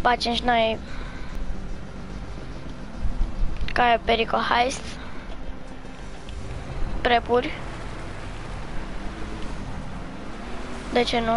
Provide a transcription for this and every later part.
facem și noi Caio Perico Heist, prepuri. De ce nu?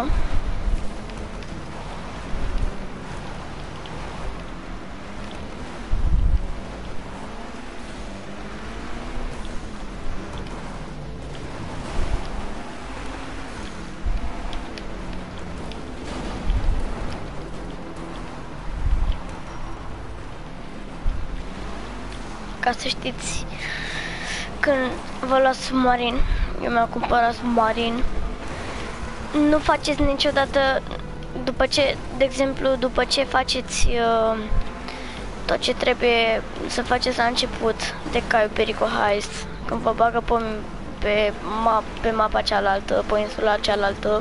Ca să știți, când vă luați submarin, eu mi-am cumpărat submarin, nu faceți niciodată, după ce, de exemplu, după ce faceți tot ce trebuie să faceți la început de Caio Perico Heist, când vă bagă pe mapa cealaltă, pe insula cealaltă,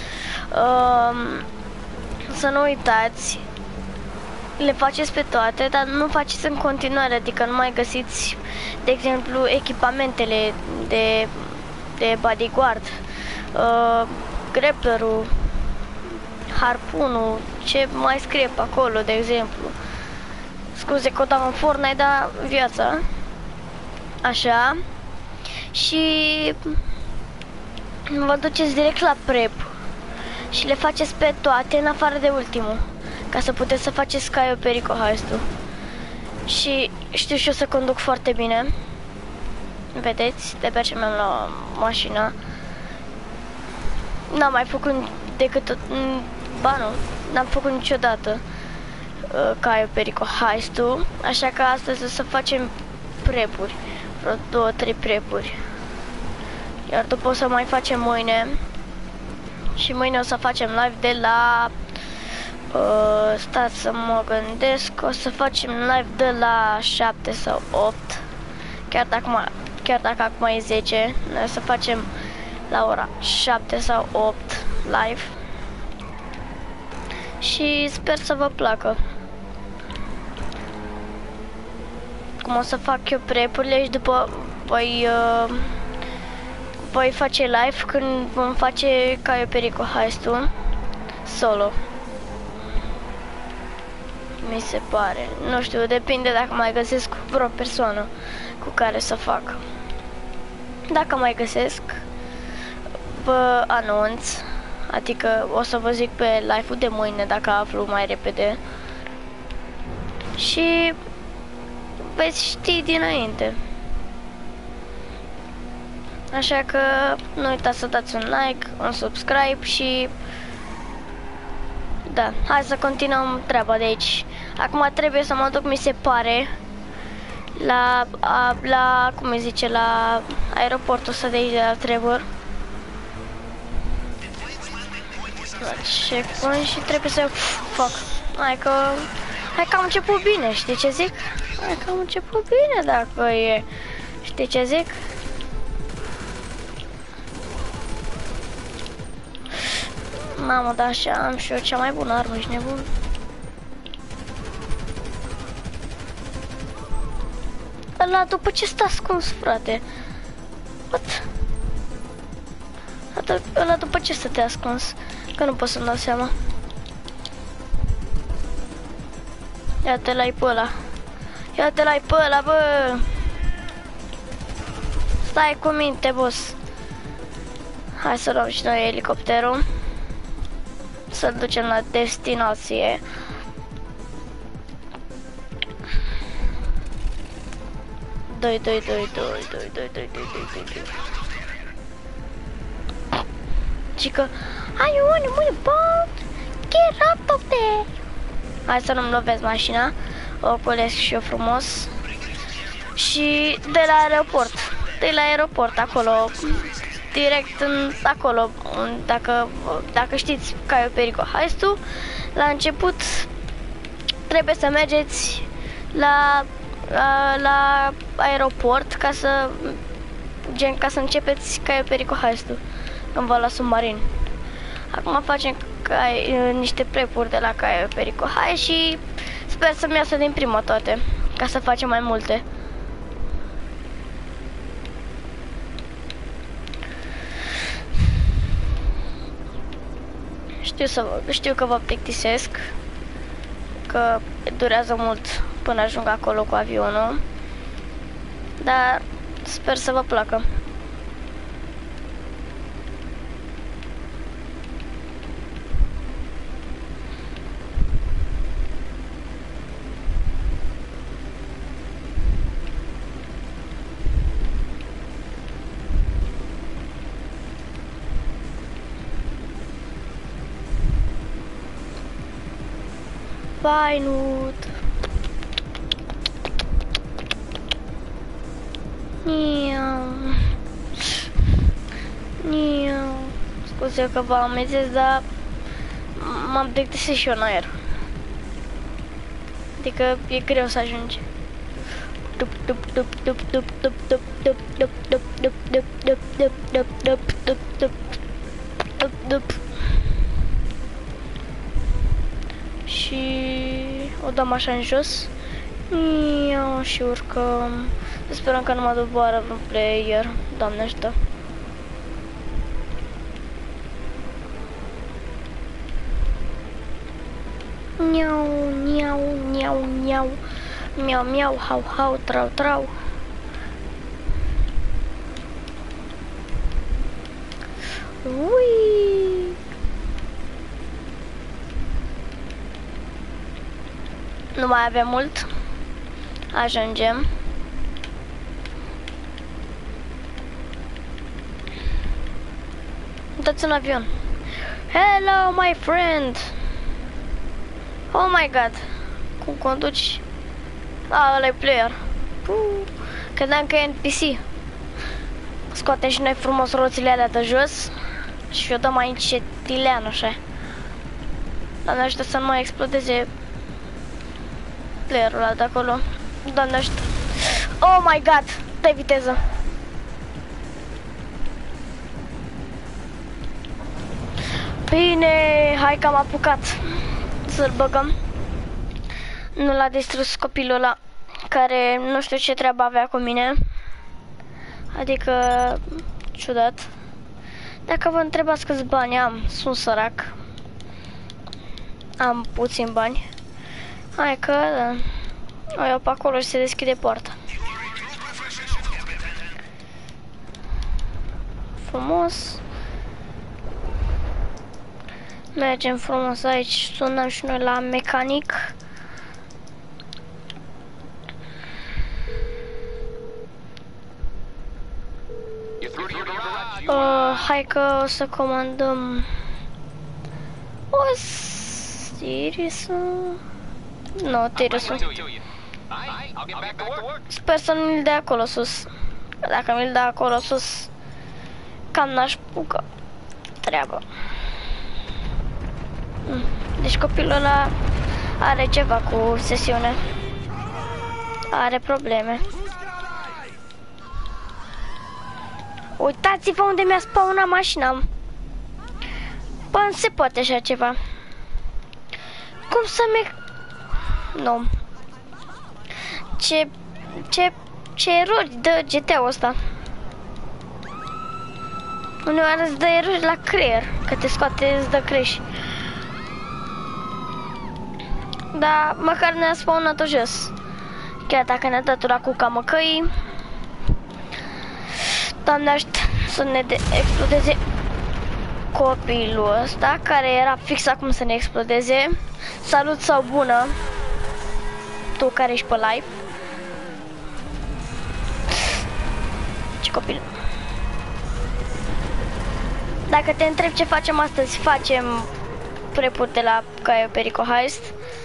să nu uitați, le faceți pe toate, dar nu faceți în continuare, adică nu mai găsiți, de exemplu, echipamentele de bodyguard, grapplerul, harpunul, ce mai scrie pe acolo, de exemplu. Scuze că o dau în Fortnite, dar viața. Așa. Și vă duceți direct la prep și le faceți pe toate în afară de ultimul, ca să puteți să faceți Caio Perico Heist-ul. Și știu și eu să conduc foarte bine. Vedeți, de pe ce mi-am luat mașina. N-am mai făcut decât... Ba nu, n-am făcut niciodată Caio Perico Heist-ul. Așa că astăzi o să facem prepuri. Vreo 2-3 prepuri. Iar după o să mai facem mâine. Și mâine o să facem live de la... stați să mă gândesc. O să facem live de la 7 sau 8. Chiar dacă acum e 10. Noi o să facem la ora 7 sau 8 live. Și sper să vă placă. Cum o să fac eu prepurile și după voi face live când vom face Caio Perico Heist-ul solo. Mi se pare. Nu știu, depinde dacă mai găsesc vreo persoană cu care să fac. Dacă mai găsesc, vă anunț. Adică o să vă zic pe live-ul de mâine dacă aflu mai repede. Și veți ști dinainte. Așa că nu uitați să dați un like, un subscribe și... Da, hai să continuăm treaba de aici. Acum trebuie să mă duc, mi se pare, la cum îi zice, la aeroportul ăsta de aici, de la Trevor. La checkpoint și trebuie să fac. Hai că am început bine, știi ce zic? Hai că am început bine dacă e. Știi ce zic? Mamă, dar așa am și eu cea mai bună armă, ești nebun? Ăla după ce stă ascuns, frate? What? Ăla după ce stătea ascuns? Că nu pot să-mi dau seama. Ia-te-l-ai pe ăla. Ia-te-l-ai pe ăla, bă! Stai cu minte, boss. Hai să luăm și noi elicopterul. Să-l ducem la destinație. Doi. Cică, I wanna boat, get up of there. Hai să nu-mi lovesc mașina. O colesc și eu frumos. Și de la aeroport, acolo, direct acolo, dacă știți Caio Perico Heist-ul, la început trebuie să mergeți la aeroport ca să începeți Caio Perico Heist-ul când vă la submarin. Acum facem niște prepuri de la Caio Perico Heist și sper să-mi iasă din prima toate, ca să facem mai multe. Știu că vă plictisesc, că durează mult până ajung acolo cu avionul. Dar sper să vă placă. Pinewood. Scuze că vă amezesc, dar m-am plictisit și eu în aer. Adică e greu să ajungi. Și o dăm așa în jos. Și urcăm. Sperăm că nu mă doboară vreun player. Doamne ajută. Miau, miau, miau, miau. Miau, miau, hau, hau, trau, trau. Ui! Nu mai avem mult. Ajungem. Dați un avion. Hello, my friend. Oh my god. Cum conduci? Ăla e player. Credeam că e NPC. Scoatem și noi frumos roțile alea de jos. Și o dăm aici cetilean așa. Doamne ajută să nu mai explodeze playerul ăla de acolo. Doamne ajută. Oh my god. Dă viteză. Bine, hai că am apucat să-l băgăm. Nu l-a distrus copilul ăla care nu știu ce treabă avea cu mine. Adică ciudat. Dacă vă întrebați câți bani am, sunt sărac. Am puțin bani. Hai că da. O iau pe acolo și se deschide poarta. Frumos. Mergem frumos aici, sunăm și noi la mecanic. Hai că o să comandăm o Sirius-ul. Nu, Sirius-ul. Sper să nu-l dea acolo sus. Dacă mi-l dea acolo sus, cam n-aș pucă treabă. Deci copilul ăla are ceva cu sesiune. Are probleme. Uitați-vă unde mi-a spawnat mașina. Bă, nu se poate așa ceva. Cum să me... Nu. Ce erori dă GTA-ul ăsta. Uneori îți dă erori la creier, că te scoate, îți dă crash. Dar măcar ne-a spawnat-o jos. Chiar dacă ne-a dat ura cu camăcăii. Doamne ajută să ne explodeze copilul ăsta, care era fix acum să ne explodeze. Salut sau bună, tu care ești pe live. Ce copil. Dacă te întreb ce facem astăzi, facem prepuri de la Caio Perico Heist.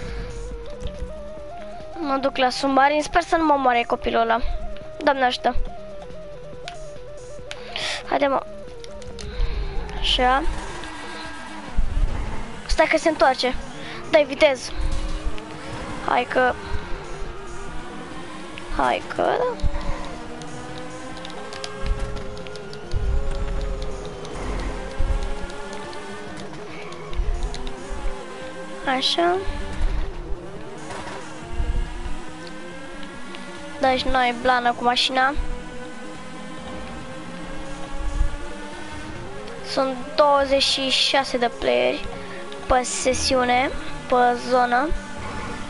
Mă duc la submarin, sper să nu mă moare copilul ăla. Doamne ajută. Haide mă. Așa. Stai că se întoarce. Dai viteză. Hai că... Hai că... Așa. Deci noi blană cu mașina. Sunt 26 de playeri pe sesiune, pe zonă.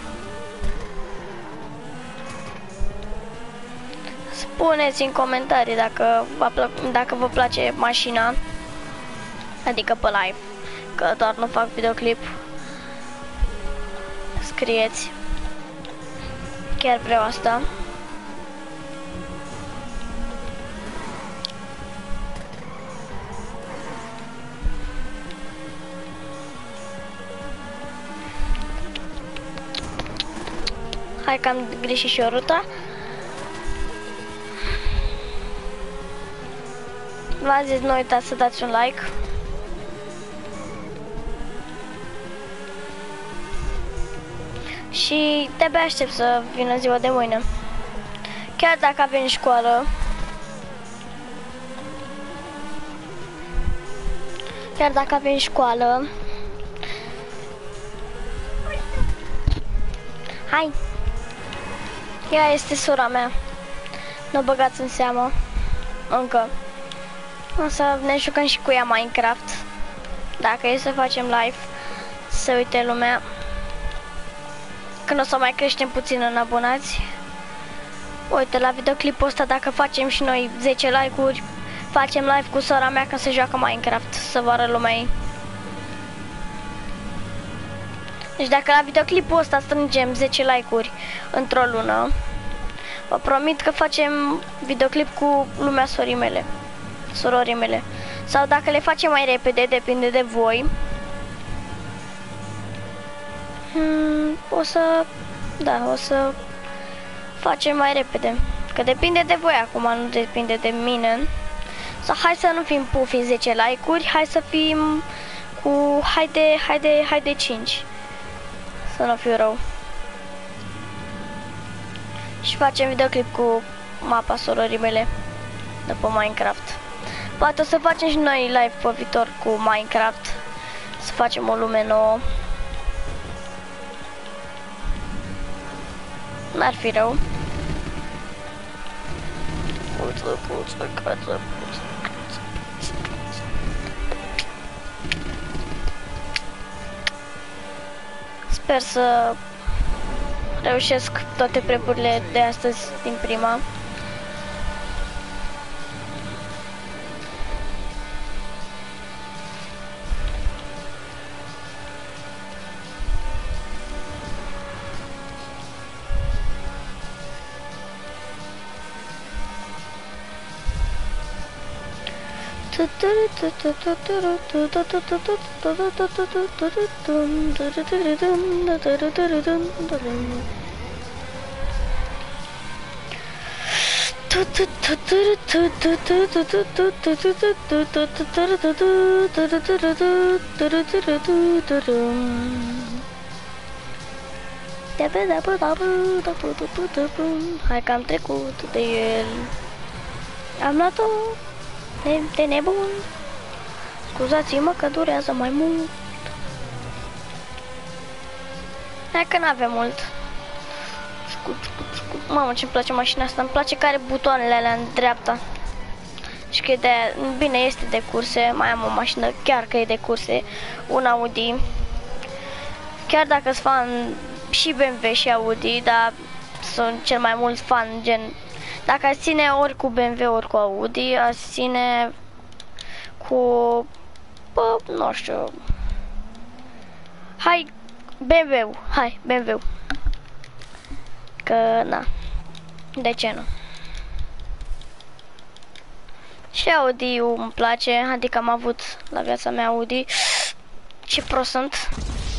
spuneți în comentarii dacă vă place mașina, adică pe live, că doar nu fac videoclip. Scrieți, chiar vreau asta. Hai că am greșit și o rută. V-am zis, nu uitați să dați un like. Și de-abia aștept să vină ziua de mâine. Chiar dacă avem școală. Chiar dacă avem școală. Hai! Ea este sora mea. Nu o băgați în seamă. Încă. O să ne jucăm și cu ea Minecraft. Dacă e să facem live, să uite lumea. Când o să mai creștem puțin în abonați. Uite, la videoclipul ăsta, dacă facem și noi 10 like-uri, facem live cu sora mea când se joacă Minecraft, să vă arăt lumea ei. Deci dacă la videoclipul ăsta strângem 10 like-uri într-o lună, vă promit că facem videoclip cu lumea surorii mele. Sau dacă le facem mai repede, depinde de voi. O să facem mai repede. Că depinde de voi acum, nu depinde de mine. Sau hai să nu fim pufi 10 like-uri, hai să fim cu haide 5. Să nu fiu rău. Și facem videoclip cu mapa surorii mele după Minecraft. Poate o să facem și noi live pe viitor cu Minecraft. Să facem o lume nouă. N-ar fi rău. Sper să reușesc toate prepurile de astăzi din prima. Hai că am trecut de el. Am luat-o de nebun. Scuzați-mă că durează mai mult. Hai că n-avem mult. Mamă, ce-mi place mașina asta. Îmi place că are butoanele alea în dreapta. Și că e de... Bine, este de curse. Mai am o mașină chiar că e de curse. Un Audi. Chiar dacă sunt fan și BMW și Audi, dar sunt cel mai mult fan gen... Dacă aș ține ori cu BMW, ori cu Audi, aș ține cu... Bă, nu știu... Hai, BMW, hai, BMW. Că, na, de ce nu? Și Audi-ul îmi place, adică am avut la viața mea Audi. Ce prost sunt.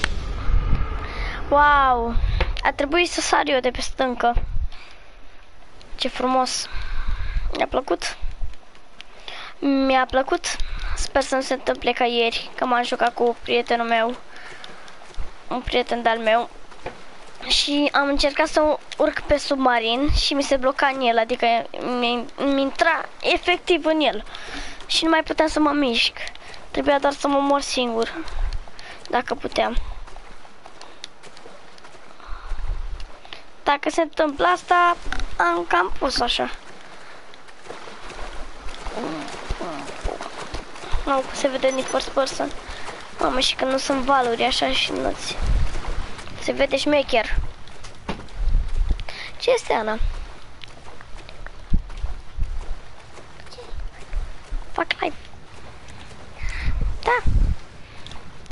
Wow, a trebuit să sar eu de pe stâncă. Ce frumos. Mi-a plăcut. Mi-a plăcut. Sper să nu se întâmple ca ieri, că m-am jucat cu prietenul meu. Un prieten de-al meu. Și am încercat să urc pe submarin și mi se bloca în el, adică mi intra efectiv în el. Și nu mai puteam să mă mișc. Trebuia doar să mă mor singur, dacă puteam. Dacă se întâmplă asta, am cam pus așa. Nu se vede nici first person. Mamă, și că nu sunt valuri așa și nu-ți... Se vede șmecher. Ce este, Ana?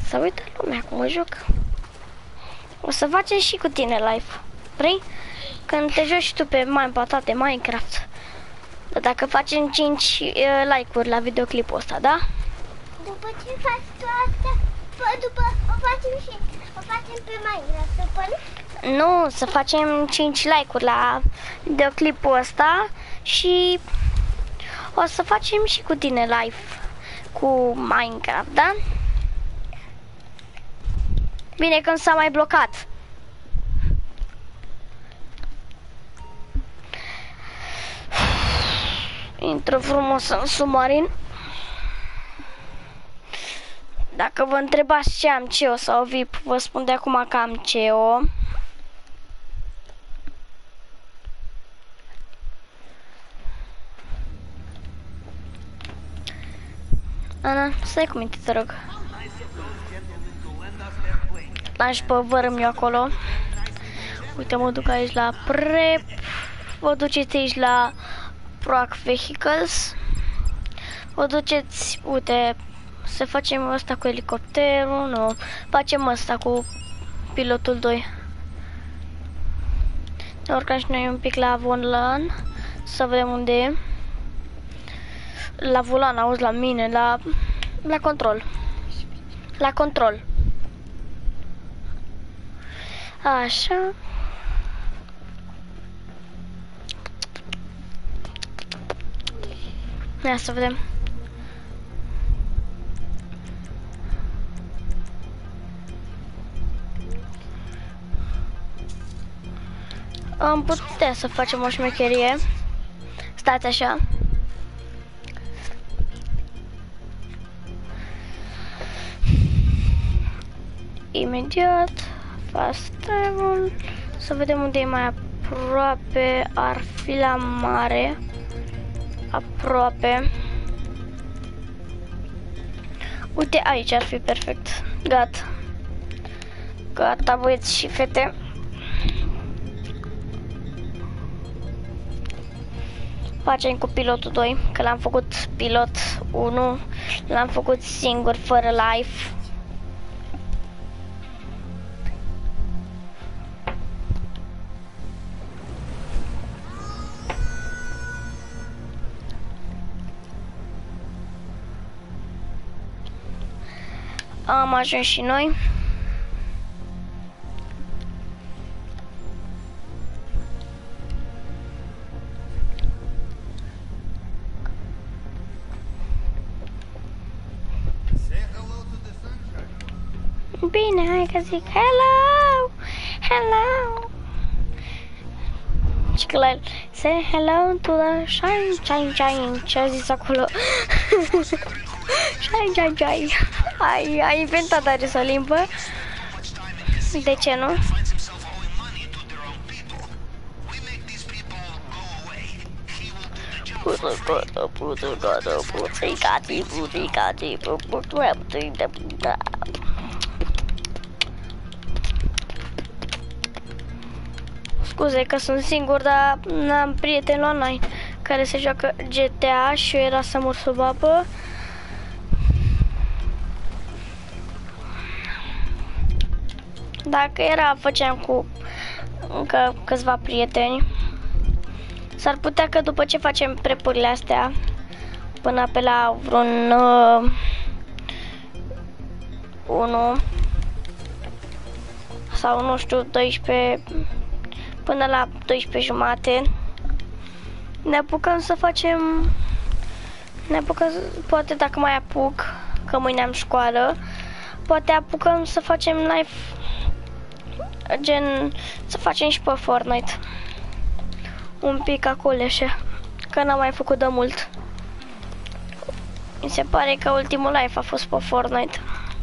Să uită lumea cum mă joc. O să facem și cu tine live. Vrei? Când te joci și tu pe patate Minecraft. Dacă facem 5 like-uri la videoclipul ăsta, da? După ce faci tu asta, după o facem pe Minecraft, după nu? Nu, să facem 5 like-uri la videoclipul ăsta și o să facem și cu tine live cu Minecraft, da? Bine că nu s-a mai blocat. Intră frumos în submarin. Dacă vă întrebați ce am CEO sau VIP, vă spun de acum că am CEO. Ana, stai cu minte, te rog. Lași pe vărâm eu acolo. Uite, mă duc aici la prep. Vă duceți aici la Proac Vehicles. Vă duceți, uite, să facem asta cu elicopterul, nu, facem asta cu pilotul 2. Ne urcăm și noi un pic la volan, să vedem unde e. La volan, auzi, la mine, la control. La control. Așa. Ia să vedem. Am putea să facem o șmecherie. Stați așa. Imediat. Fast travel. Să vedem unde e mai aproape. Ar fi la mare. Aproape. Uite, aici ar fi perfect. Gata. Gata, băieți și fete. Facem cu pilotul 2, că l-am făcut pilot 1, l-am făcut singur, fără live. Am ajuns și noi. Bine, hai că zic hello, hello. Și că la el, say hello to the shine, shine, shine. Ce a zis acolo? Shine, shine, shine. Ai inventat are o limbă. De ce nu? Scuze că sunt singur, dar n-am prieteni online care se joacă GTA și eu era să mor sub apă. Dacă era, făceam cu încă câțiva prieteni. S-ar putea că după ce facem prepurile astea, până pe la vreun 1 sau nu știu, 12, până la 12 jumate, ne apucăm să facem, poate dacă mai apuc, că mâine am școală, poate apucăm să facem live, gen, să facem și pe Fortnite. Un pic acolo așa, că n-am mai făcut de mult. Mi se pare că ultimul live a fost pe Fortnite.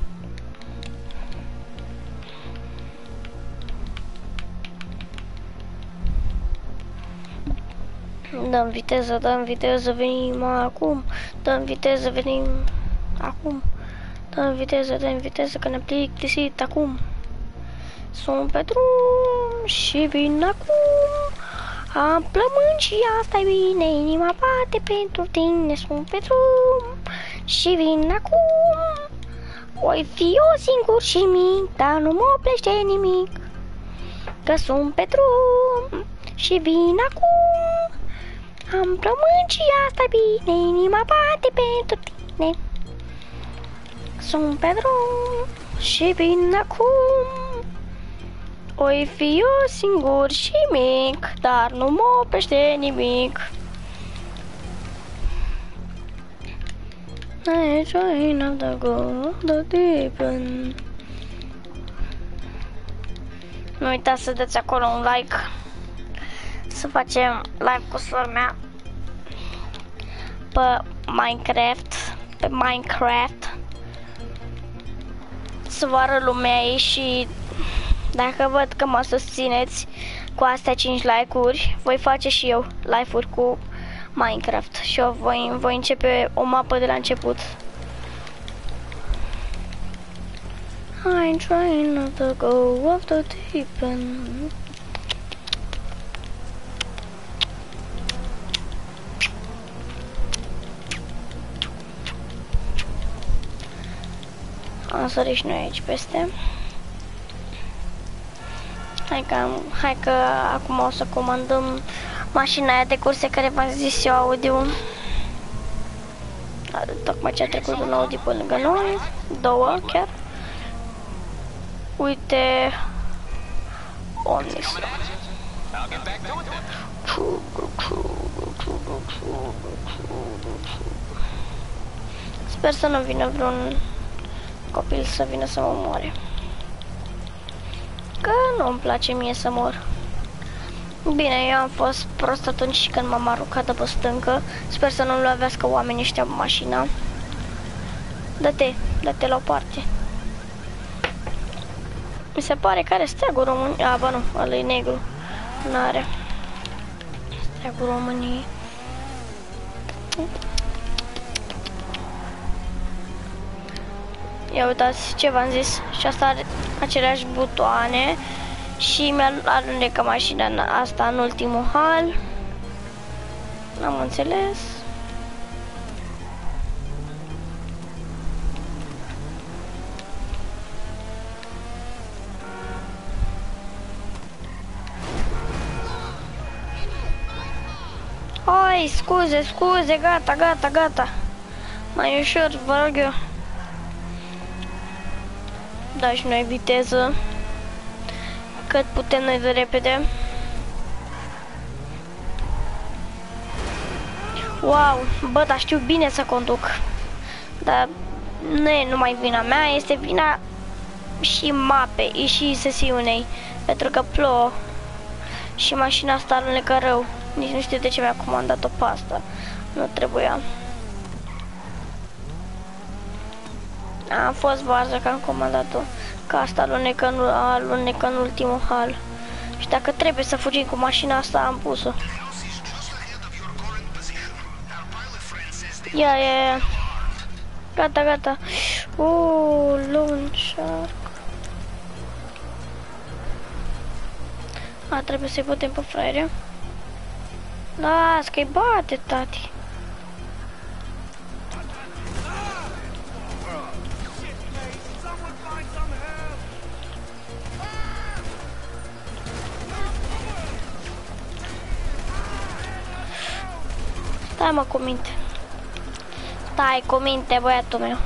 Dăm viteză, venim acum. Dăm viteză, venim acum. Dăm viteză, că ne-am plictisit acum. Sunt pe drum și vin acum. Am plămâni și asta e bine, inima bate pentru tine. Sunt pe drum și vin acum. Oi fi eu singur și mic, dar nu mă oprește nimic, că sunt pe drum și vin acum. Am plămâni și asta bine, inima bate pentru tine. Sunt pe drum și vin acum. Oi fi eu singur și mic, dar nu mă oprește nimic. I try not to go the deep end. Nu uitați să dați acolo un like, să facem live cu sora mea pe Minecraft, să vă arăt lumea ei și dacă văd că mă susțineți cu astea 5 like-uri, voi face și eu live-uri cu Minecraft și eu voi începe o mapă de la început. I'm trying not to go off the deep end. Am sărit și noi aici peste. Hai că acum o să comandăm mașina aia de curse care v-am zis eu, Audi-ul. Tocmai ce a trecut un Audi pe lângă noi, 2 chiar. Uite, Omnis. Sper să nu vină vreun copil să vină să mă omoare, că nu-mi place mie să mor. Bine, eu am fost prost atunci când m-am aruncat de pe stâncă. Sper să nu-mi lovească oamenii ăștia mașina. Dă-te la o parte. Mi se pare că are steagul României. A, bă, nu, ăla e negru. N-are steagul României. Ia uitați ce v-am zis. Și asta are aceleași butoane. Și mi-a alunecă mașina asta în ultimul hal. N-am înțeles. Oi, scuze, gata. Mai ușor, vă rog eu. Da, și noi viteză cât putem noi de repede. Wow, bă, dar știu bine să conduc. Dar nu e numai vina mea, este vina și mapei și sesiunei, pentru că plouă și mașina asta alunecă rău. Nici nu știu de ce mi-a comandat-o pe asta. Nu trebuia. Am fost varză că am comandat-o, că asta alunecă în ultimul hal. Și dacă trebuie să fugim cu mașina asta, am pus-o. Ia. Gata. Lone Shark. Trebuie să-i putem pe fraiere. Las că-i bate, tati. Stai mă cu minte. Stai cu minte, băiatul meu.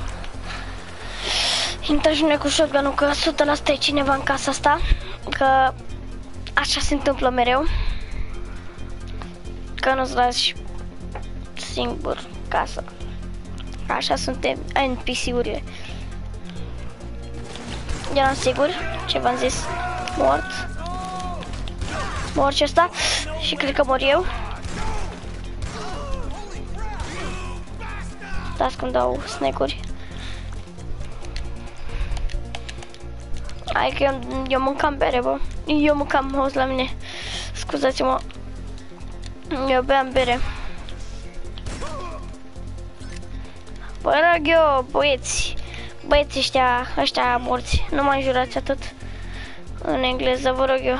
Intră și noi cu shotgun-ul, că 100% e cineva în casa asta. Că așa se întâmplă mereu. Că nu-ți lași singur casa. Așa suntem NPC-urile. Eram sigur, ce v-am zis. Mor și ăsta. Și cred că mor eu. Stați când dau snack-uri. Hai că eu mâncam bere, bă. Eu mâncam host la mine. Scuzați-mă. Eu beam bere. Vă rog eu, băieți ăștia morți, nu mai jurați atât în engleză, vă rog eu.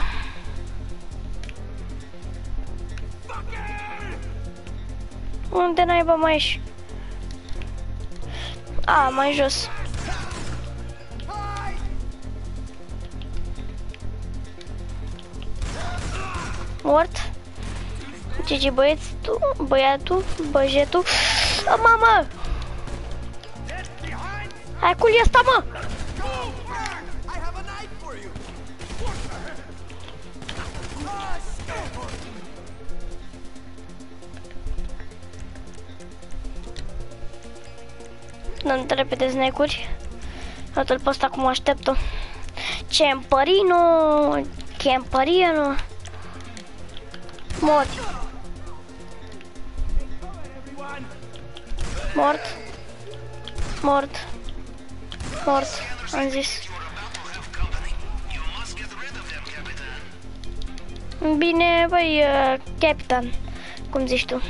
Unde naiba mai ești? A, mai jos. Mort. GG băieți, tu, băiatul, băjetul. Mamă! Hai cu ăsta, mă! Dă-mi repede snake-uri. Iată-l pe ăsta cum aștept-o. Cempărino! Cempărino! Mort! Mort! Mort! Mort! Am zis. Bine, băi, capitan. Cum zici tu?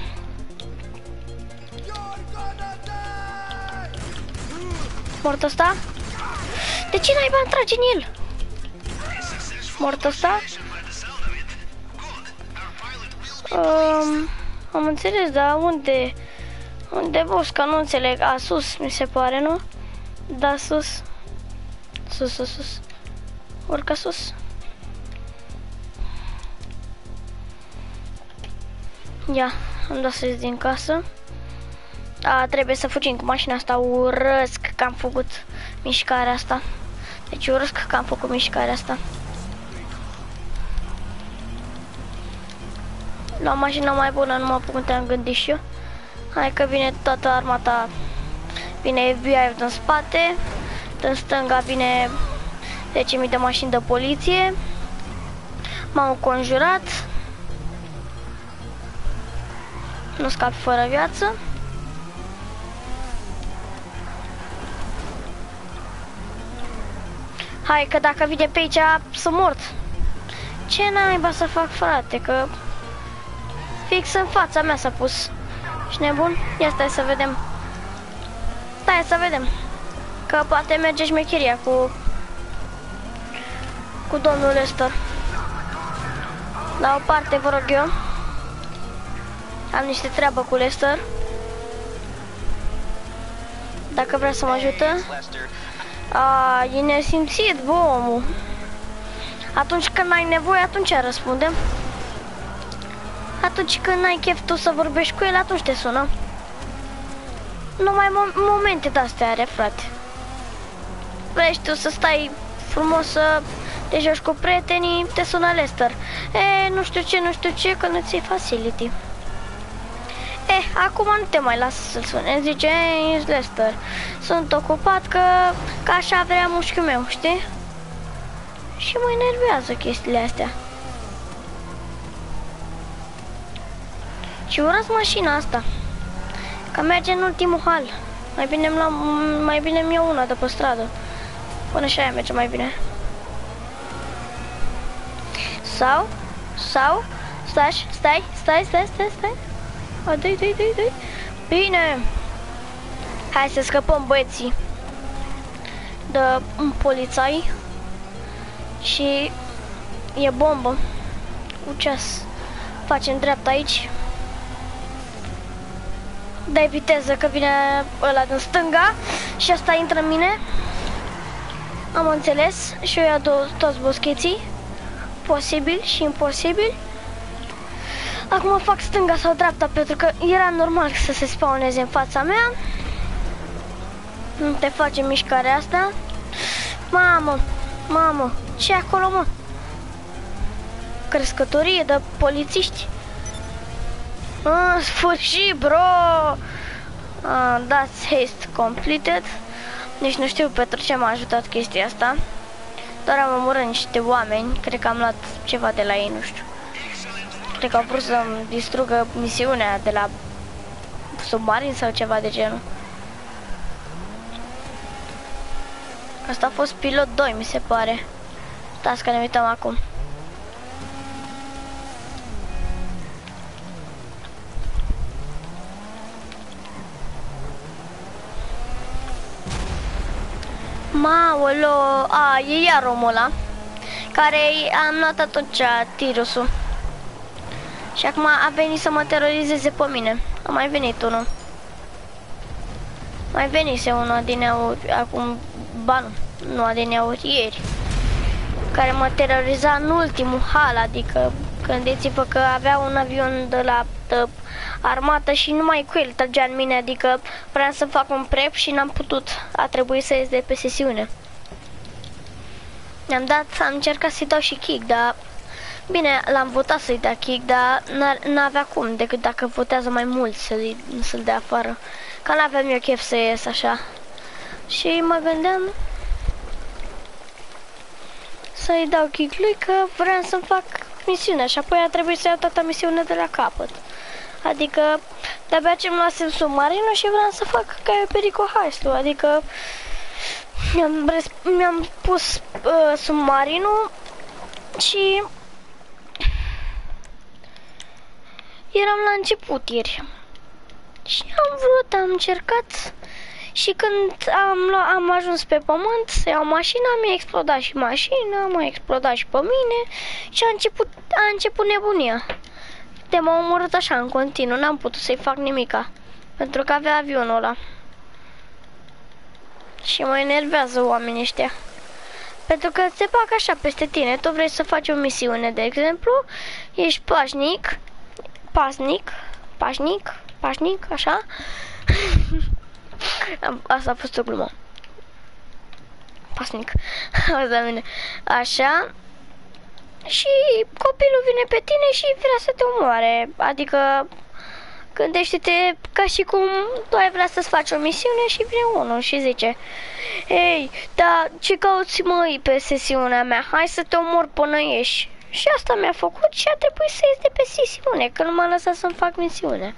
Mort ăsta? De ce n-ai bani trage în el? Mort ăsta? Am înțeles, dar unde? Unde boss? Că nu înțeleg. A, sus, mi se pare, nu? Da, sus. Sus, sus, sus. Urcă sus. Ia, am dat să ies din casă. A, trebuie să fugim cu mașina asta. Urăsc că am făcut mișcarea asta. Deci urăsc că am făcut mișcarea asta. La mașina mai bună nu mă puteam gândi și eu. Hai că vine toată armata. Vine FBI din spate. În stânga vine 10.000 de mașini de poliție. M-au conjurat. Nu scap fără viață. Hai că dacă vine pe aici sunt mort. Ce naiba să fac, frate, că fix în fața mea s-a pus. Ești nebun? Ia stai să vedem. Stai să vedem. Că poate merge șmecheria cu domnul Lester. La o parte, vă rog eu. Am niște treabă cu Lester. Dacă vrea să mă ajută. E nesimțit, bă, omul. Atunci când ai nevoie, atunci răspundem. Atunci când ai chef tu să vorbești cu el, atunci te sună. Numai momente de-astea are, frate. Vrei tu să stai frumos să te joci cu prietenii, te sună Lester. Nu știu ce, că nu ți-e facility. Acum nu te mai las să-l suni. Îmi zice, Lester, sunt ocupat că așa vrea mușchiul meu, știi? Și mă enervează chestiile astea. Și urăsc mașina asta, că merge în ultimul hal. Mai bine îmi iau una de pe stradă. Până și aia merge mai bine. Sau, stai. Dai. Bine. Hai să scăpăm, băieții, de un polițai. Și e bombă cu ceas. Facem dreapta aici. Dai viteză că vine ăla din stânga și asta intră în mine. Am înțeles. Și eu iau toți boscheții. Posibil și imposibil. Acum fac stânga sau dreapta, pentru că era normal să se spawneze în fața mea. Nu te face mișcarea asta. Mamă, ce acolo, mă? Crescătorie de polițiști. În sfârșit, bro! That's haste completed. Nici nu știu pentru ce m-a ajutat chestia asta. Doar am omorât niște oameni. Cred că am luat ceva de la ei, nu știu. Cred că au vrut să-mi distrugă misiunea de la submarin sau ceva de genul. Asta a fost pilot 2, mi se pare. Stați că ne uităm acum. Maolo, e iar omul ăla care am luat atunci tirusul. Și acum a venit să mă terorizeze pe mine. A mai venit unul. Mai venise unul adineauri, acum, nu adineauri, ieri. Care mă teroriza în ultimul hal, adică că Gândiți-vă că avea un avion de la armată și numai cu el trăgea în mine, adică vreau să fac un prep și n-am putut. A trebuit să ies de pe sesiune. Am încercat să-i dau și kick, dar bine, l-am votat să-i dea kick, dar n-avea cum, decât dacă votează mai mult să-l dea afară. Că n-aveam eu chef să ies așa. Și mă gândeam să-i dau kick lui, că vreau să-mi fac misiunea și apoi a trebuit să iau toată misiunea de la capăt. Adică de-abia ce-mi luasem submarinul și vreau să fac ca eu Perico Heist-ul, adică mi-am pus submarinul și eram la început ieri. Și am încercat și când am ajuns pe pământ să iau mașina, mi-a explodat și mașina, m-a explodat și pe mine și a început nebunia. M-a omorât așa în continuu, n-am putut să-i fac nimica, pentru că avea avionul ăla. Și mă enervează oamenii ăștia. Pentru că se fac așa peste tine, tu vrei să faci o misiune, de exemplu, ești pașnic, așa. Asta a fost o glumă. Pasnic. Asta mine. Așa. Și copilul vine pe tine și vrea să te omoare. Adică gândește-te ca și cum tu ai vrea să-ți faci o misiune și vine unul și zice: ei, dar ce cauți măi pe sesiunea mea? Hai să te omor până ieși. Și asta mi-a făcut și a trebuit să ies de pe sesiune, că nu m-a lăsat să-mi fac misiune.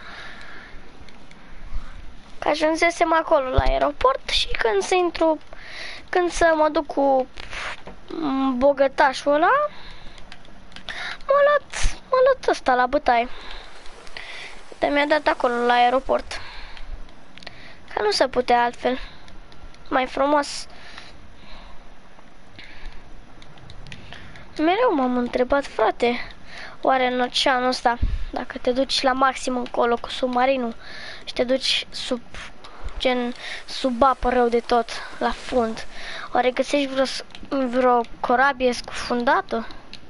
Că ajunsesem acolo la aeroport și când să mă duc cu bogătașul ăla, m-a luat ăsta la bătaie. Dar mi-a dat acolo la aeroport. Că nu se putea altfel. Mai frumos. Mereu m-am întrebat, frate, oare în oceanul ăsta, dacă te duci la maxim încolo cu submarinul și te duci sub apă rău de tot, la fund, oare găsești vreo corabie scufundată?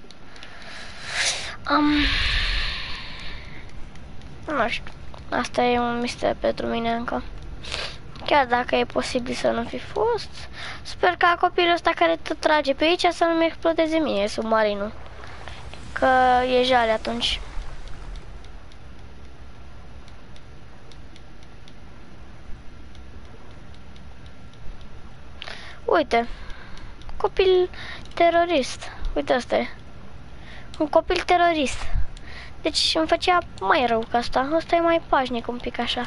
Nu știu, asta e un mister pentru mine încă. Chiar dacă e posibil să nu fi fost, sper ca copilul ăsta care tot trage pe aici să nu-mi explodeze mie submarinul. Că e jale atunci. Uite, copil terorist. Uite, asta e. Un copil terorist. Deci îmi făcea mai rău ca asta. Asta e mai pașnic un pic așa.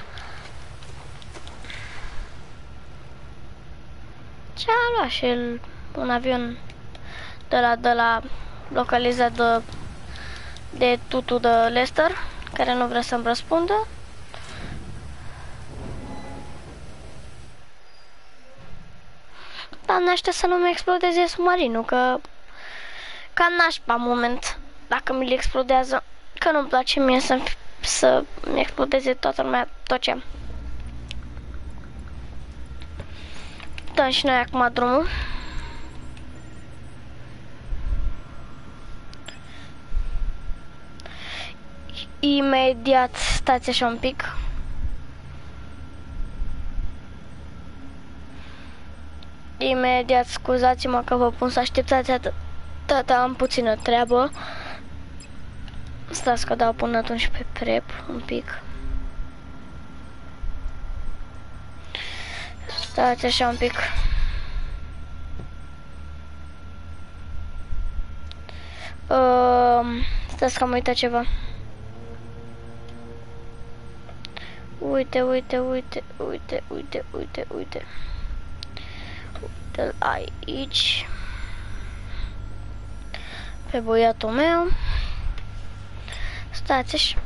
Ce a luat și el un avion de la localizat de tutu de Lester, care nu vrea să-mi răspundă. Dar n-aștept să nu-mi explodeze submarinul, că cam nașpa moment dacă mi-l explodează, că nu-mi place mie să-mi explodeze toată lumea tot ce am. Dăm și noi acum drumul. Imediat, stați așa un pic. Imediat, scuzați-mă că vă pun să așteptați atât, am puțină treabă. Stați că dau până atunci pe prep un pic. Stați așa un pic. Stați că am uitat ceva. Uite. Uite-l aici. Pe băiatul meu. Stați așa.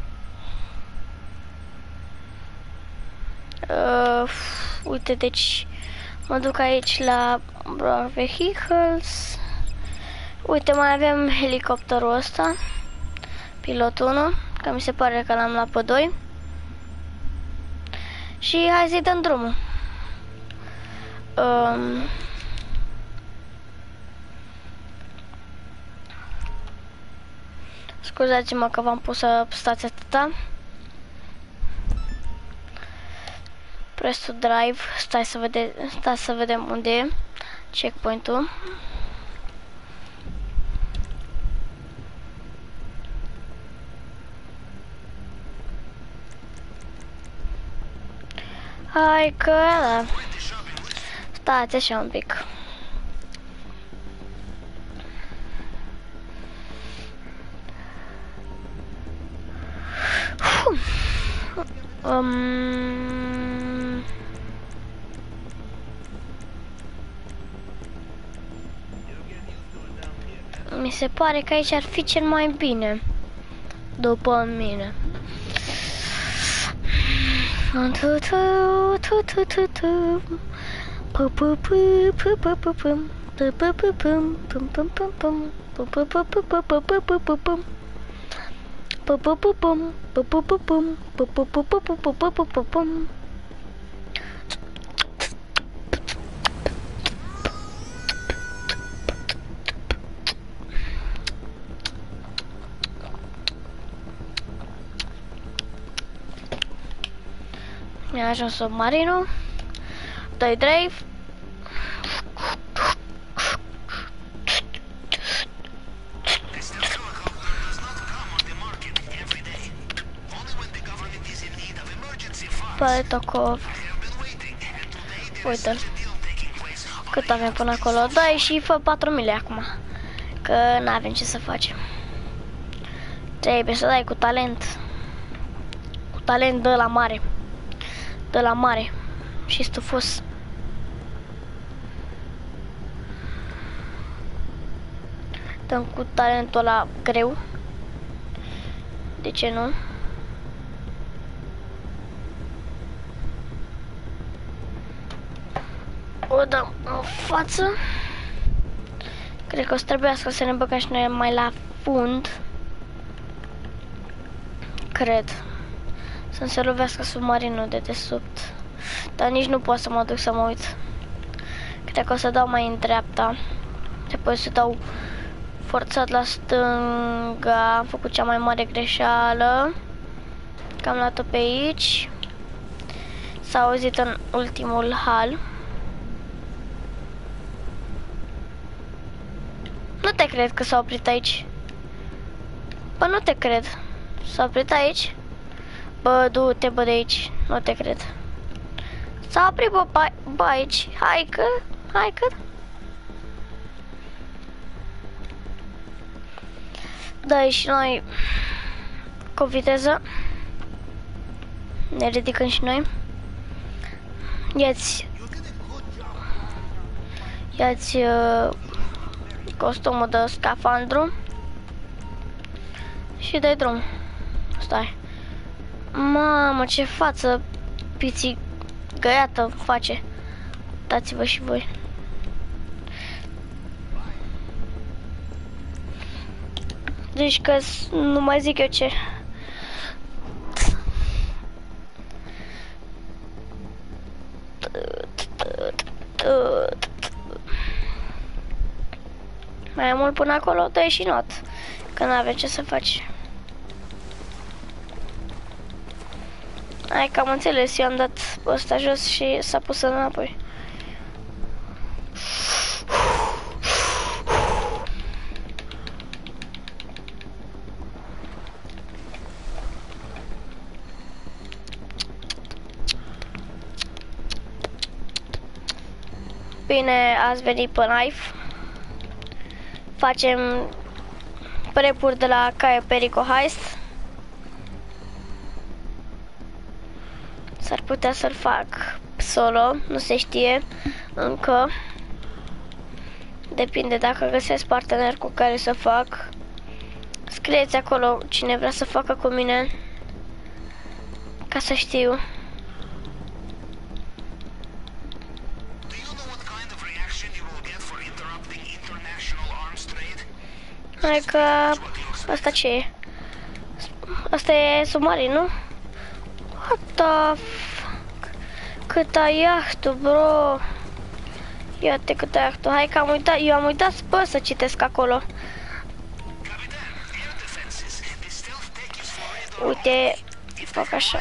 Uite, deci mă duc aici la Brown Vehicles. Uite, mai avem helicopterul ăsta, pilotul 1, că mi se pare că l-am luat pe 2. Și hai să-i dăm drumul. Scuzați-mă că v-am pus să stați atâta. Press to drive. Stai să vedem unde e checkpoint-ul. Hai că da. Stați așa un pic. Mi se pare că aici ar fi cel mai bine, după mine. Mi-a ajuns submarinul. 2 drive. Paletokov. Uite-l. Cât avem până acolo? Dai și fă 4.000 acum. Că n-avem ce să facem. Trebuie să dai cu talent. Cu talent de la mare. De la mare. Și stufos. Dăm cu talentul ăla greu. De ce nu? O dăm în față. Cred că o să trebuiască să ne băgăm și noi mai la fund. Cred. Să-mi se lovească submarinul de desubt. Dar nici nu pot să mă duc să mă uit. Cred că o să dau mai în dreapta. Apoi să dau forțat la stânga. Am făcut cea mai mare greșeală. Că am luat-o pe aici. S-a auzit în ultimul hal. Nu te cred că s-a oprit aici. Bă, nu te cred. S-a oprit aici? Bă, du-te, bă, de aici. Nu te cred. S-a oprit, bă, aici. Hai că. Da, și noi cu viteză. Ne ridicăm și noi. Ia-ți costumul de scafandru și dai drum. Stai. Mamă, ce față pițigăiată face. Dați-vă și voi. Deci că nu mai zic eu ce. Mai mult până acolo, dă și not. Că n-avem ce să faci. Hai că am înțeles, eu am dat ăsta jos și s-a pus înapoi. Bine, ați venit pe knife. Facem prepuri de la Caio Perico Heist. S-ar putea să-l fac solo, nu se știe încă. Depinde dacă găsesc partener cu care să fac. Scrieți acolo cine vrea să facă cu mine, ca să știu. Hai că asta ce e? Asta e submarin, nu? What the fuck? Câta iahtul, bro. Iată câta iahtul. Hai că am uitat, eu am uitat, bă, să citesc acolo. Uite, fac așa.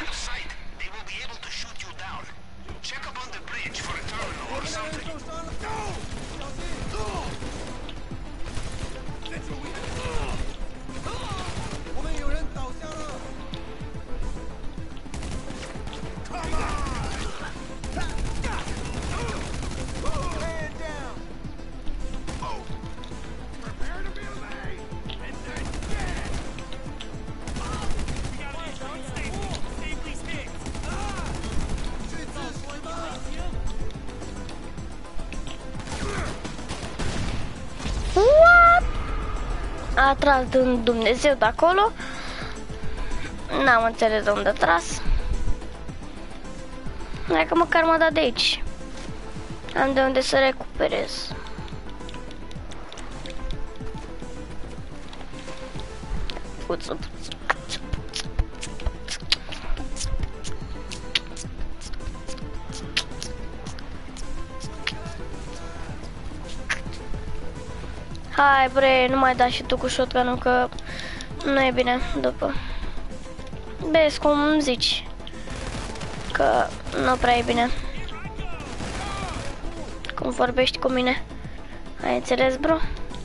What? A tras din Dumnezeu de acolo. N-am înțeles de unde a tras. Hai că măcar m-a dat de aici. Am de unde să recuperez. Puță. Hai bre, nu mai da și tu cu shotgun-ul că nu e bine după. Vezi cum îmi zici că nu prea e bine cum vorbești cu mine. Ai înțeles, bro?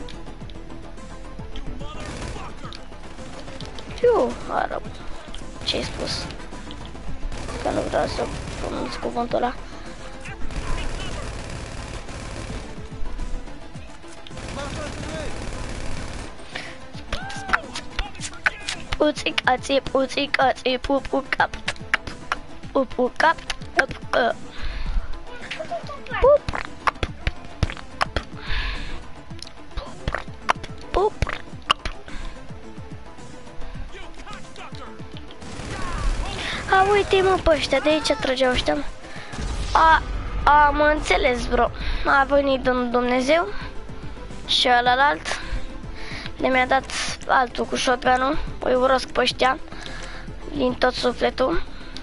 Fiu, arab. Ce-ai spus? Că nu vreau să pronunț cuvântul ăla. Puțicații, puțicații, pup-pup-cap. Pup-pup-cap. Pup. Pup. A, uite mă pe ăștia, de aici trăgeau ăștia. Am înțeles, bro. A venit Dumnezeu și ălalt le mi-a dat altul cu shotgun-ul. Îi urăsc pe ăștia din tot sufletul.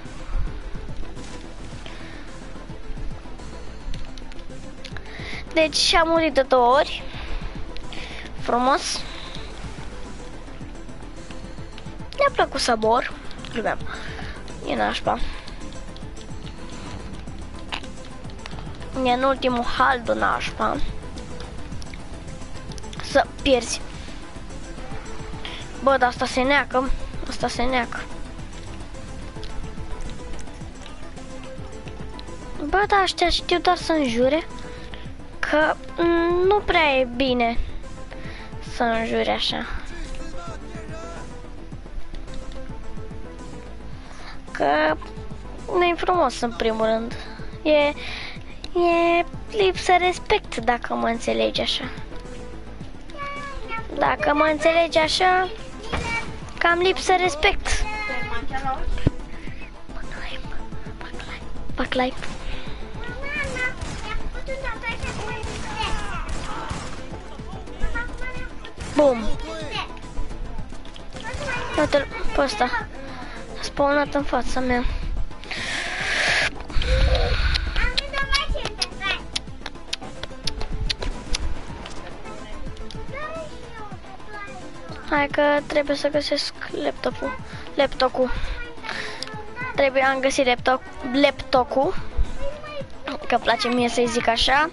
Deci am murit de 2 ori. Frumos. Mi-a plăcut să mor. Glumeam. E nașpa. E în ultimul hal de nașpa să pierzi. Bă, dar asta se neacă. Asta se neacă. Bă, dar ăștia știu doar să înjure. Că nu prea e bine să înjuri așa. Că nu e frumos în primul rând. E lipsă respect dacă mă înțelegi așa. Dacă mă înțelegi așa, cam lipsă respect. Backlight. Bum. Uite-l pe ăsta. A spawnat în fața mea. Hai că trebuie să găsesc laptopul. Am găsit laptopul. Că place mie să-i zic așa.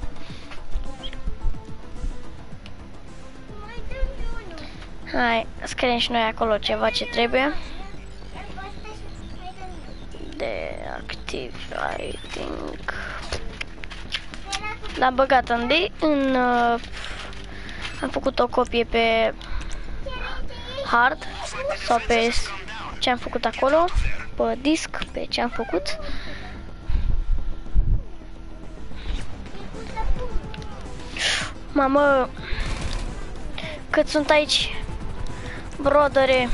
Hai, scriem și noi acolo ceva ce trebuie. Deactivating. L-am băgat am făcut o copie pe hard sau pe ce am făcut acolo, pe disc, pe ce am făcut. Mamă, cât sunt aici, brodere.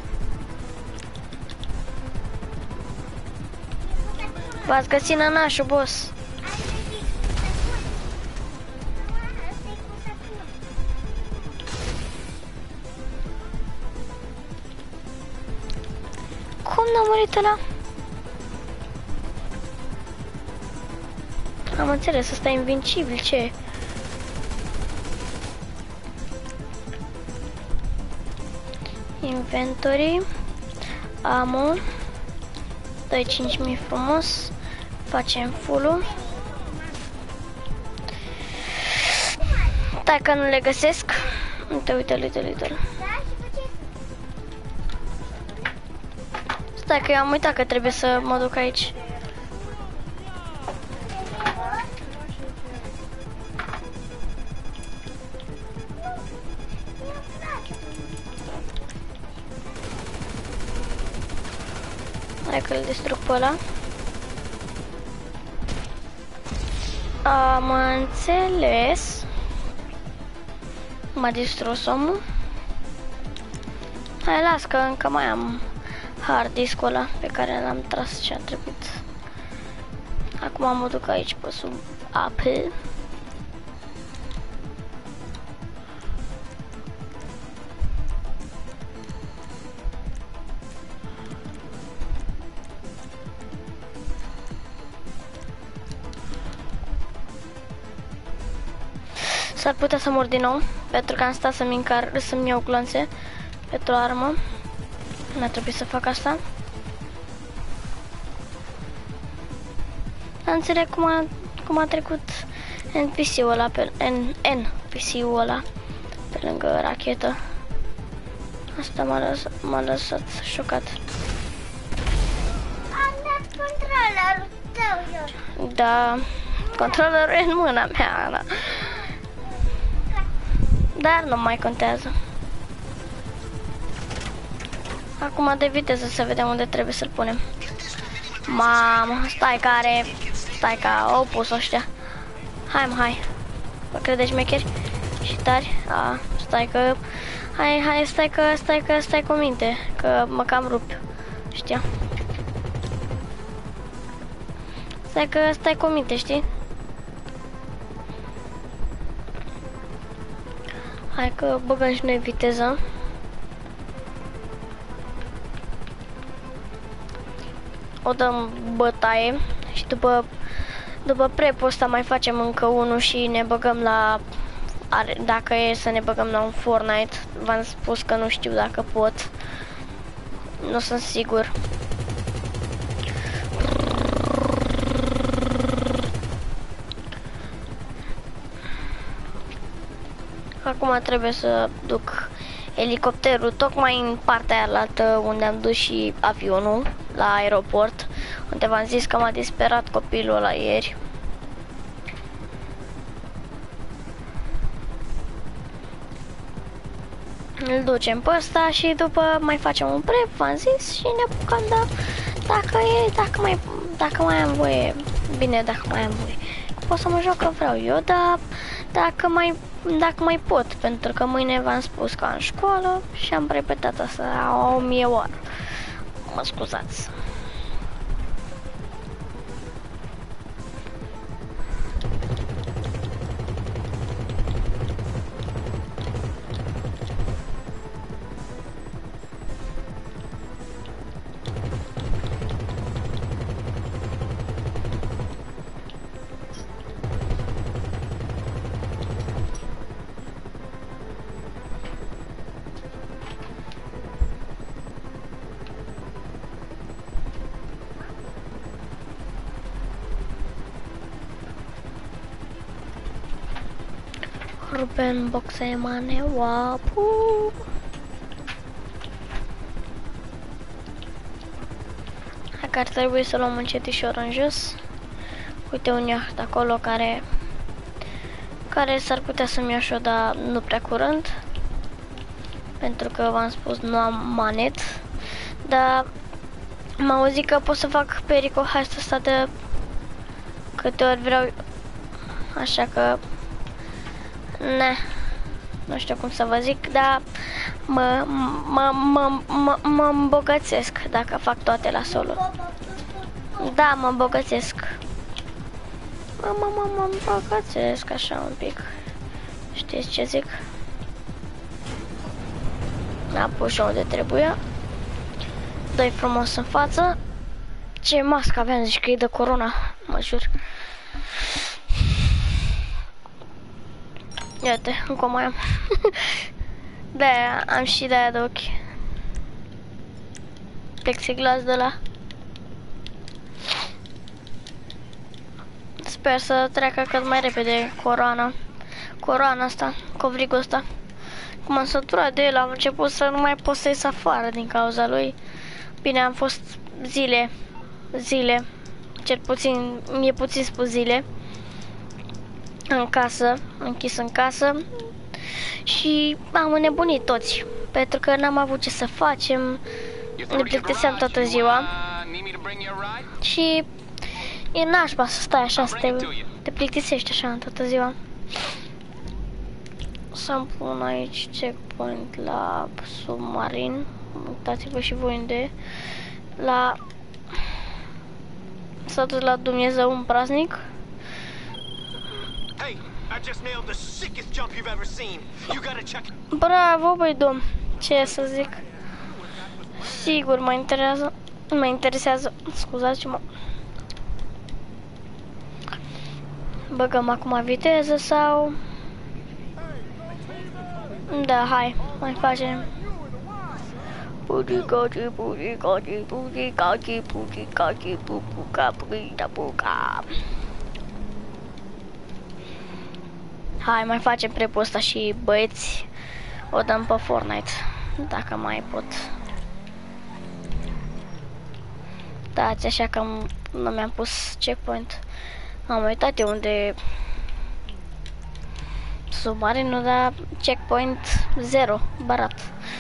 V-ați găsit nănașul, boss. Cum n-a murit ăla? Am înțeles, ăsta e invincibil, ce? Inventory. Amo. Dă-i 5000 frumos. Facem full-ul. Stai că nu le găsesc. Uite-l. Stai că eu am uitat că trebuie să mă duc aici. Hai că îl distrug pe ăla. Am înțeles. M-a distrus omul. Hai, las că încă mai am hard disk-ul ăla pe care l-am tras ce a trebuit. Acum mă duc aici pe sub apă. S-ar putea să mor din nou, pentru că am stat să-mi iau glonțe pentru armă. N-a trebuit să fac asta. Am înțeles cum a trecut NPC-ul ăla NPC-ul ăla pe lângă rachetă. Asta m-a lăsat șocat. Am dat controlerul tău, Ior. Da, controlerul e în mâna mea, Ana. Dar nu mai contează. Acum de viteză să vedem unde trebuie să-l punem. Mamă, stai că au pus ăștia. Hai mă, hai. Vă credeți șmecheri? Și tari? Stai că... Hai, stai cu minte. Că mă cam rup. Știa. Stai cu minte, știi? Hai că băgăm și noi viteză. O dăm bătaie și după prepul ăsta mai facem încă unul și ne băgăm la... Dacă e să ne băgăm la un Fortnite, v-am spus că nu știu dacă pot. Nu sunt sigur. Acum trebuie să duc elicopterul tocmai în partea aia altă unde am dus și avionul la aeroport, unde v-am zis că m-a disperat copilul ăla ieri. Îl ducem pe ăsta și după mai facem un prep, v-am zis, și ne apucăm dacă mai am voie, bine, dacă mai am voie. Pot să mă joc că vreau eu, dar dacă mai pot, pentru că mâine v-am spus că am școală și am repetat asta 1000 ori. Mă scuzați. Ruben boxe mane wapu. Dacă ar trebui să luăm încetișor în jos. Uite un iaht acolo care s-ar putea să-mi iau și-o, dar nu prea curând. Pentru că v-am spus, nu am manet. Dar m-am auzit că pot să fac perico heist ăsta de câte ori vreau. Așa că nu știu cum să vă zic, dar mă îmbogățesc dacă fac toate la solo. Da, mă îmbogățesc. Mă îmbogățesc așa un pic. Știți ce zic? Am pus și unde trebuia. Dă-i frumos în față. Ce mască aveam, zici că e de corona, mă jur. Iată, încă mai am. De-aia am și de-aia de ochi. plexiglas de la. Sper să treacă cât mai repede coroana asta, covrigul ăsta. Cum am săturat de el, am început să nu mai pot să ies afară din cauza lui. Bine, am fost zile, cel puțin, mi-e puțin spus zile, în casă, închis în casă și am înnebunit toți, pentru că n-am avut ce să facem, ne plictiseam toată ziua și e nașpa să stai așa, să te plictisești așa în toată ziua. Să-mi pun aici checkpoint la submarin, uitați-vă și voi unde e, la... S-a dus la Dumnezeu un praznic. Bravo, băi domn, ce să zic. Sigur mă interesează, scuzați-mă. Băgăm acum viteză sau... Da, hai, mai facem. Hai, mai facem prepul ăsta și băieți o dăm pe Fortnite, dacă mai pot. Dați așa că nu mi-am pus checkpoint. Am uitat eu unde submarinul, dar checkpoint 0, barat.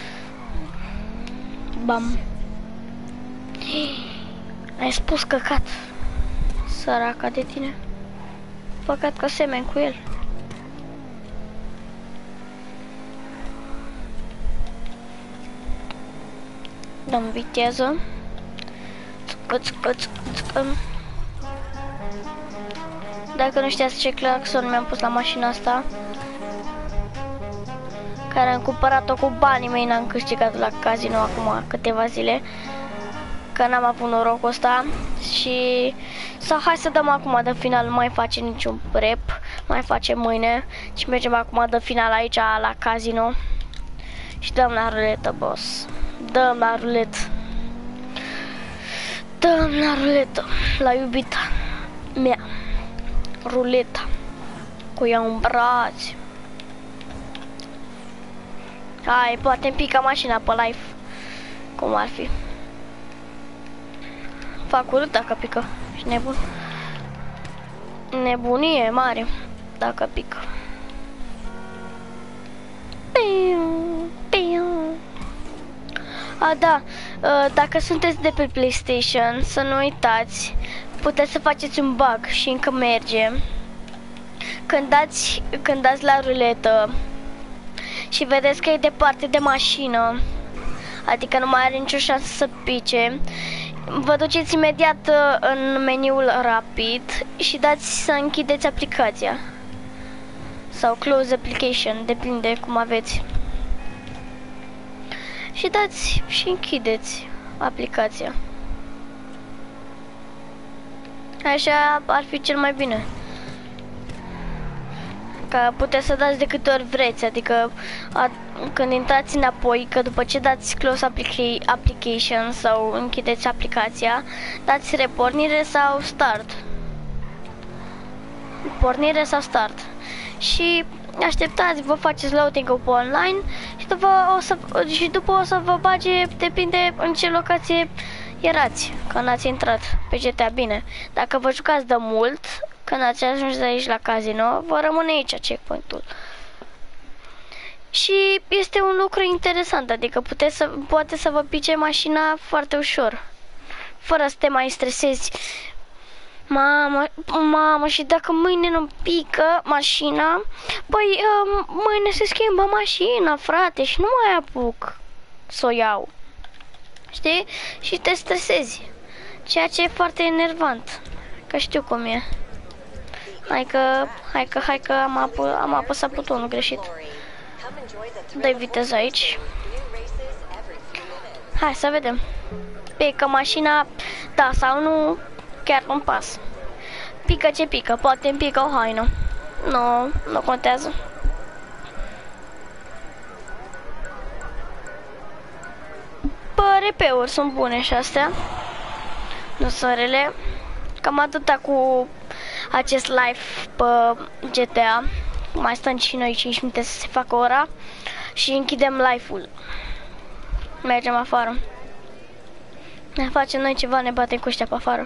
Bam. Ai spus căcat. Săraca de tine. Păcat că semeni cu el. Dăm viteză. Dacă nu știați ce claxon mi-am pus la mașina asta, care am cumpărat-o cu banii mei, n-am câștigat la casino acum câteva zile, că n-am avut norocul ăsta. Și sau hai să dăm acum de final, nu mai face niciun prep, mai face mâine și mergem acum de final aici la casino și dăm la ruletă, boss. Dăm la ruletă. Dăm la ruletă, la iubita mea. Ruleta cu ea în brațe. Hai, poate îmi pică mașina pe live. Cum ar fi? Fac urât dacă pică. Și nebun. Nebunie mare dacă pică. A, da, dacă sunteți de pe PlayStation, să nu uitați, puteți să faceți un bug și încă merge. Când dați la ruletă și vedeți că e departe de mașină, adică nu mai are nicio șansă să pice, vă duceți imediat în meniul rapid și dați să închideți aplicația. Sau close application, depinde cum aveți. Și dați și închideți aplicația. Așa ar fi cel mai bine. Că puteți să dați de câte ori vreți, adică când intrați înapoi, că după ce dați close application sau închideți aplicația, dați repornire sau start. Pornire sau start. Și așteptați, vă faceți loading-ul pe online și după o să vă bage, depinde în ce locație erați când ați intrat pe GTA. Bine, dacă vă jucați de mult, când ați ajuns de aici la casino, vă rămâne aici checkpoint-ul. Și este un lucru interesant, adică poate să vă pice mașina foarte ușor, fără să te mai stresezi. Mamă, și dacă mâine nu pică mașina, păi mâine se schimbă mașina, frate, și nu mai apuc să o iau. Știi? Și te stresezi. Ceea ce e foarte enervant. Că știu cum e. Hai că am apăsat butonul greșit. Dai viteză aici. Hai să vedem. Pică mașina, da sau nu, chiar nu-mi pas. Pică ce pică, poate îmi pică o haină. Nu contează. RP-uri sunt bune și astea. Nu sunt rele. Cam atâta cu acest live pe GTA. Mai stăm și noi 5 minute să se facă ora și închidem live-ul. Mergem afară. Ne facem noi ceva, ne batem cu ăștia pe afară.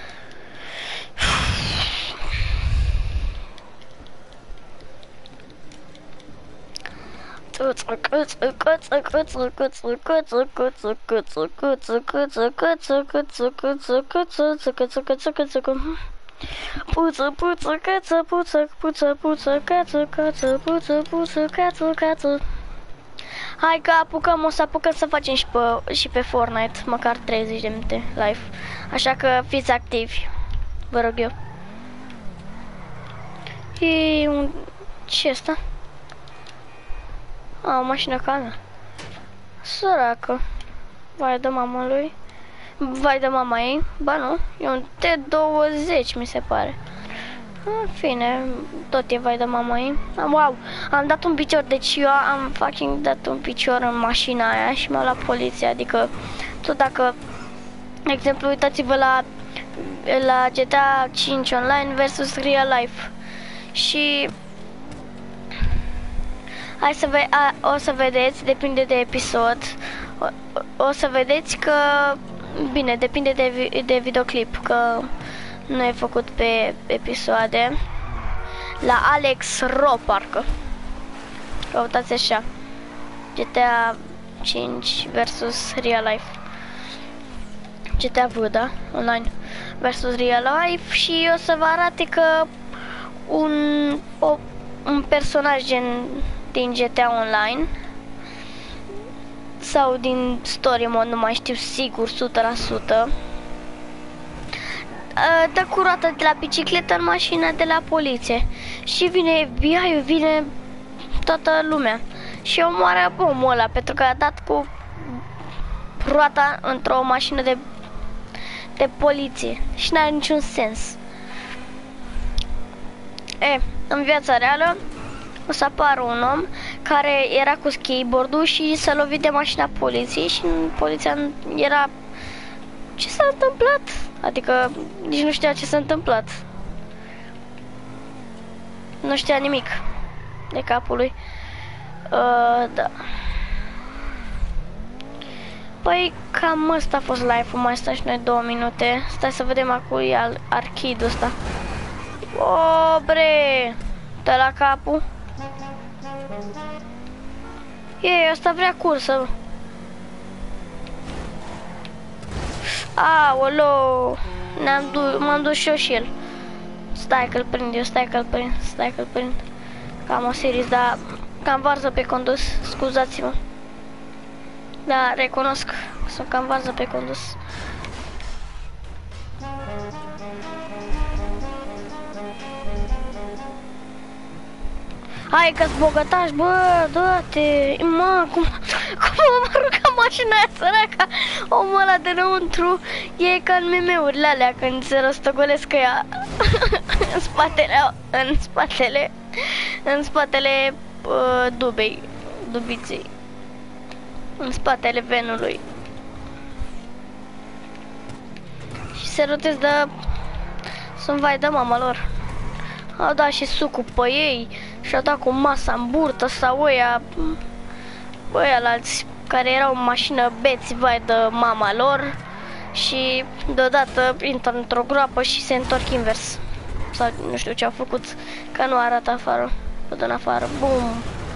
Hai că apucăm, o să apucăm să facem și pe Fortnite, măcar 30 de minute live. Așa că fiți activi, vă rog eu. E un... ce asta? A, o mașină ca mea. Săracă. Vai de mama lui. Vai de mama ei. Ba nu, e un T20 mi se pare. În fine, tot e vai de mama ei. Wow, am dat un picior, deci eu am fucking dat un picior în mașina aia și m-au luat poliția. Adică, tot dacă, de exemplu, uitați-vă la GTA 5 Online versus Real Life. Și hai să o să vedeți, depinde de episod, o să vedeți că, bine, depinde de videoclip, că nu e făcut pe episoade. La Alex Ro, parcă. Căutați așa. GTA 5 versus Real Life. GTA V, da? Online versus Real Life și o să vă arate că un personaj din GTA Online sau din story mode, nu mai știu sigur 100%, dă cu roata de la bicicletă în mașina de la poliție și vine FBI-ul, vine toată lumea și omoară omul ăla pentru că a dat cu roata într-o mașină de poliție și n-are niciun sens. În viața reală o să apară un om care era cu skateboard-ul și s-a lovit de mașina poliției și poliția era... Ce s-a întâmplat? Adică nici nu știa ce s-a întâmplat. Nu știa nimic de capul lui. Da. Păi cam ăsta a fost live-ul, mai stăm și noi 2 minute. Stai să vedem acum e arcade-ul ăsta. O, bre! Dă la capul. Ei, ăsta vrea cursă. Aolo! M-am dus și eu și el. Stai că-l prind eu, stai că-l prind. Cam o series, dar cam varză pe condus, scuzați-mă. Da, recunosc, sunt cam varză pe condus. Hai că-s bogătaș, bă, dă-te, mă, cum m-a aruncat mașina aia săraca, omul ăla de înăuntru, e ca în meme-urile alea când se rostogolesc ea în spatele dubiței, în spatele venului. Și se rotesc de, sunt vai de mama lor. Au dat și sucul pe ei și-au dat cu masa în burtă sau ăia alți care erau în mașină beți vai de mama lor și deodată intră într-o groapă și se întorc invers. Sau nu știu ce au făcut, că nu arată afară, văd în afară, bum!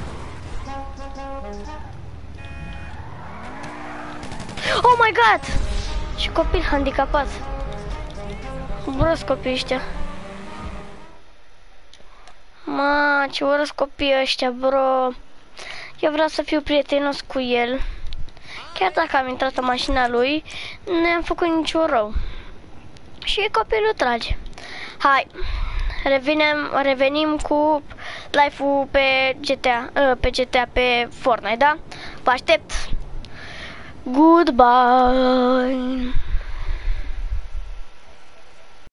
Oh my god! Și copil handicapat. Urăsc copiii ăștia. Ma, ce urăsc copiii ăștia, bro. Eu vreau să fiu prietenos cu el. Chiar dacă am intrat în mașina lui, nu i-am făcut niciun rău. Și copilul trage. Hai, revenim cu live-ul pe GTA, pe Fortnite, da? Vă aștept. Goodbye.